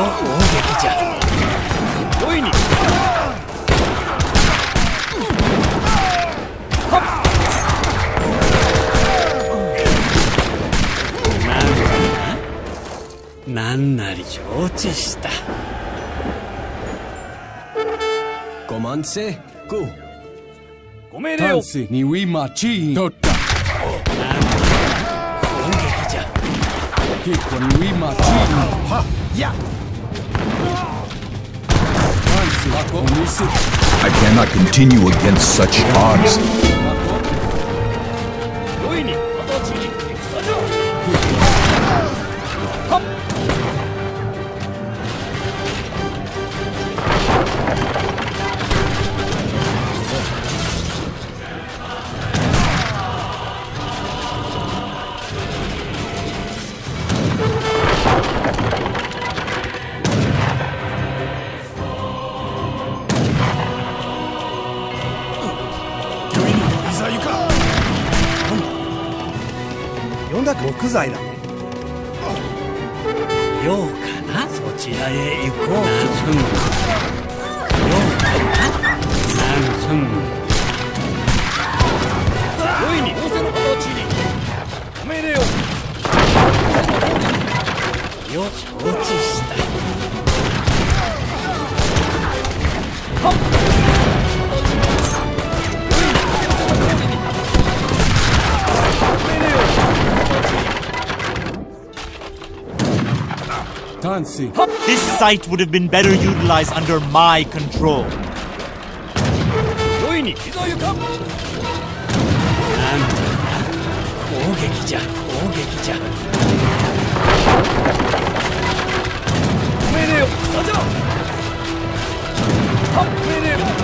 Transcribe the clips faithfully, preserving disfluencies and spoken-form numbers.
撃じゃ。大いに。なんなり承知した。 コマンセゴご命令を。 タンセにウィマチー取った。 攻撃じゃ。 結構にウィマチーはやタンセはこにせ I cannot continue against such odds. 良いに形に戦じゃ。はっ。 木材だね。 ようかな、そちらへ行こう。なんすん。ようかな、なんすん。良いに仰せの形にご命令を。よ承知した。はっ。 This site would have been better utilized under my control. 良いに膝ゆか。なんだな、攻撃じゃ、攻撃じゃ。命令を、さじゃ。はっ、命令を。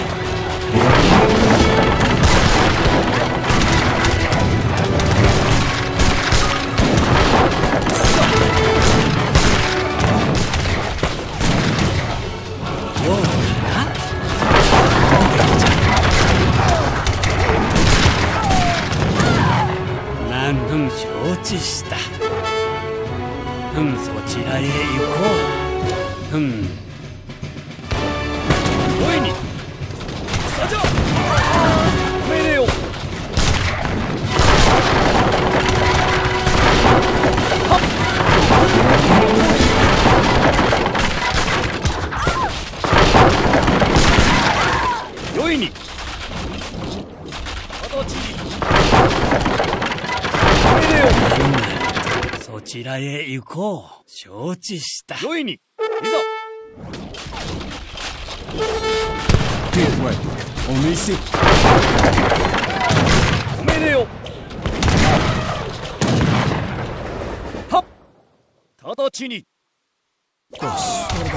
承知した。ふん、そちらへ行こう。ふん。おいに。さじゃ。命令を。はっ。よいに。形に。そちらへ行こう。承知した。良いに、いざ。 お店。 ご命令を。はっ。直ちに。なんじゃ。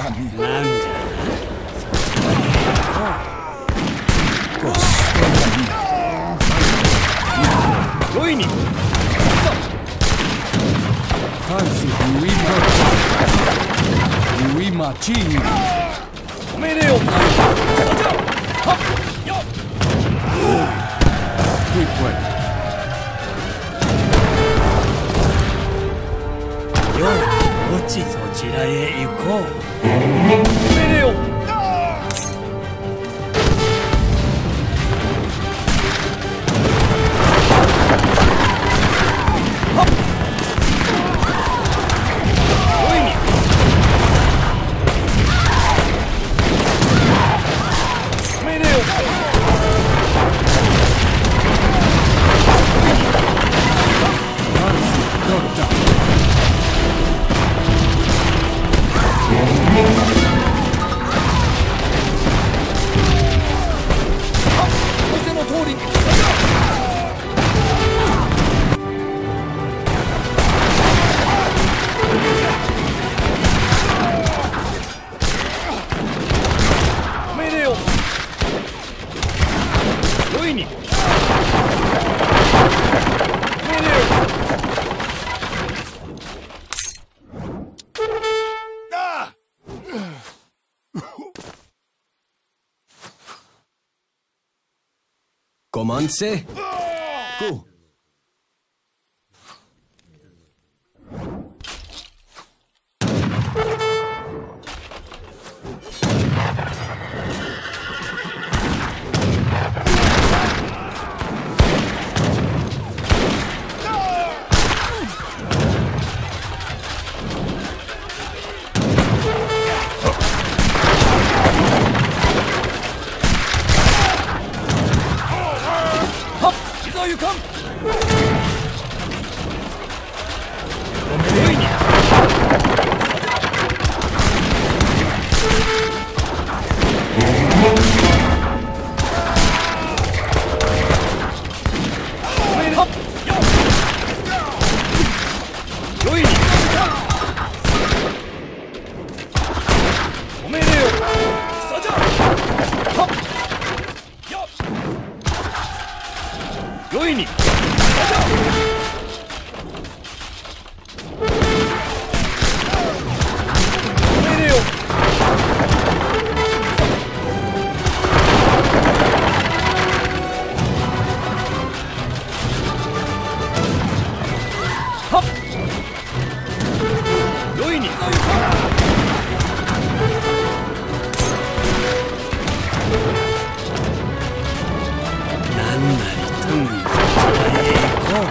良いに。 タンスウィマウィマチーご命令を。さじゃ。はっ。よっ。よう、落ち、そちらへ行こう。ご命令を。 Commencez. Go. おめでよさじゃはっやっよいにさじゃおめでよはっよいになんなりとんそちらへ行こう。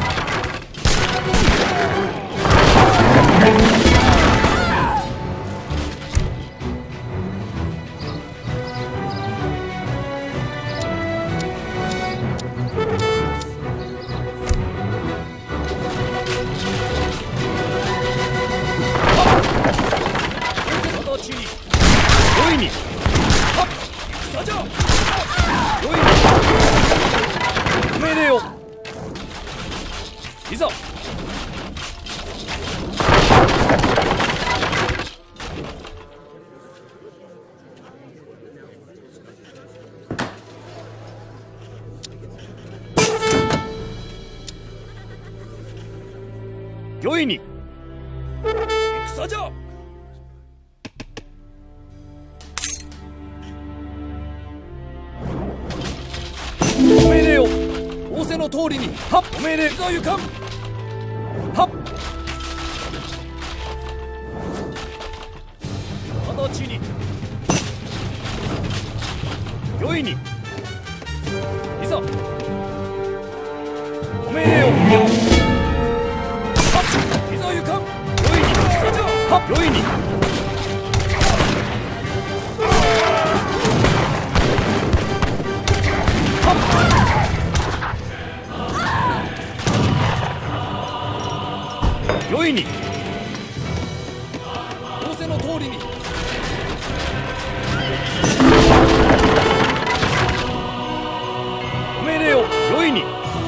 形によいにはっさじゃよいに命令よいざよいに戦じゃお命令よ仰せの通りにはっお命令いざゆかんはっ形によいにいざお命令よはっいざゆかんよいにさじゃはっよいによいに仰せの通りにお命令よよいに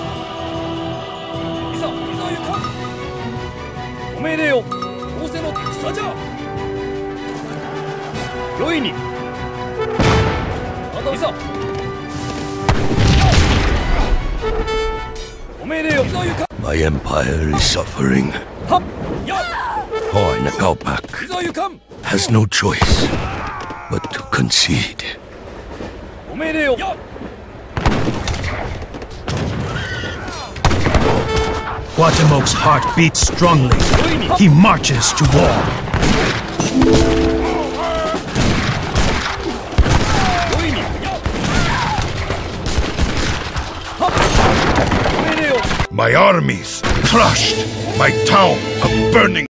いざいざゆかんお命令よ仰せの戦じゃよいにいざお命令よいざゆかん My empire is suffering. はっやっ Hoy Nakaupak いざゆかん has no choice but to concede. お命令よやっ Guatemoc's heart beats strongly. よいに He marches to war. よいにやっはっお命令よ My armies crushed, my town a burning